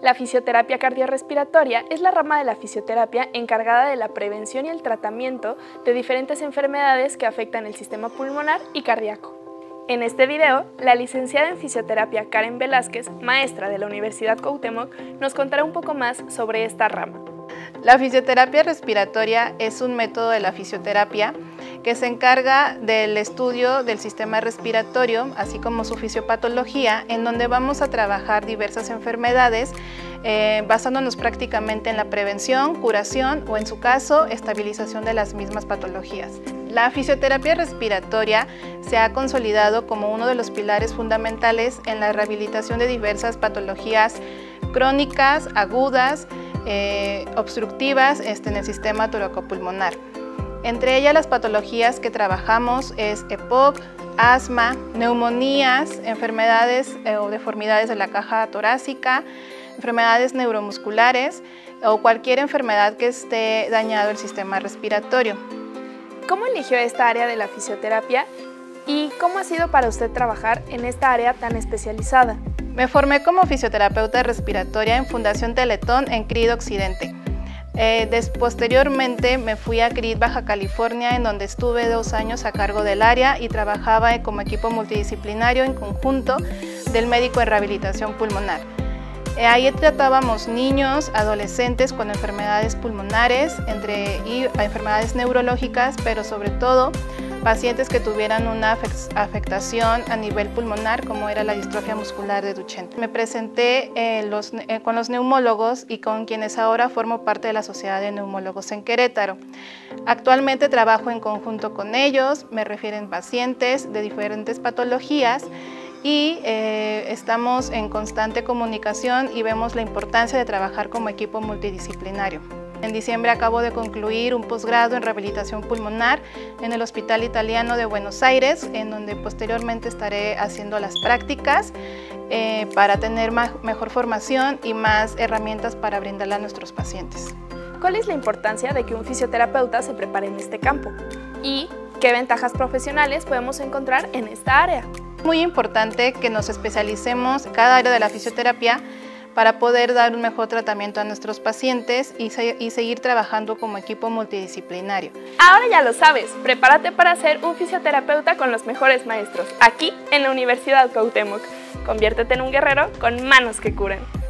La fisioterapia cardiorrespiratoria es la rama de la fisioterapia encargada de la prevención y el tratamiento de diferentes enfermedades que afectan el sistema pulmonar y cardíaco. En este video, la licenciada en fisioterapia Karen Velázquez, maestra de la Universidad Cuauhtémoc, nos contará un poco más sobre esta rama. La fisioterapia respiratoria es un método de la fisioterapia que se encarga del estudio del sistema respiratorio, así como su fisiopatología, en donde vamos a trabajar diversas enfermedades basándonos prácticamente en la prevención, curación o, en su caso, estabilización de las mismas patologías. La fisioterapia respiratoria se ha consolidado como uno de los pilares fundamentales en la rehabilitación de diversas crónicas, agudas, obstructivas en el sistema toracopulmonar. Entre ellas las patologías que trabajamos es EPOC, asma, neumonías, enfermedades o deformidades de la caja torácica, enfermedades neuromusculares o cualquier enfermedad que esté dañado el sistema respiratorio. ¿Cómo eligió esta área de la fisioterapia y cómo ha sido para usted trabajar en esta área tan especializada? Me formé como fisioterapeuta respiratoria en Fundación Teletón en CRID Occidente. Posteriormente me fui a CRID Baja California, en donde estuve 2 años a cargo del área y trabajaba como equipo multidisciplinario en conjunto del médico en rehabilitación pulmonar. Ahí tratábamos niños, adolescentes con enfermedades pulmonares y enfermedades neurológicas, pero sobre todo pacientes que tuvieran una afectación a nivel pulmonar, como era la distrofia muscular de Duchenne. Me presenté con los neumólogos y con quienes ahora formo parte de la Sociedad de Neumólogos en Querétaro. Actualmente trabajo en conjunto con ellos, me refieren pacientes de diferentes patologías y estamos en constante comunicación y vemos la importancia de trabajar como equipo multidisciplinario. En diciembre acabo de concluir un posgrado en rehabilitación pulmonar en el Hospital Italiano de Buenos Aires, en donde posteriormente estaré haciendo las prácticas para tener mejor formación y más herramientas para brindarle a nuestros pacientes. ¿Cuál es la importancia de que un fisioterapeuta se prepare en este campo? ¿Y qué ventajas profesionales podemos encontrar en esta área? Muy importante que nos especialicemos en cada área de la fisioterapia para poder dar un mejor tratamiento a nuestros pacientes y seguir trabajando como equipo multidisciplinario. Ahora ya lo sabes, prepárate para ser un fisioterapeuta con los mejores maestros, aquí en la Universidad Cuauhtémoc. Conviértete en un guerrero con manos que curan.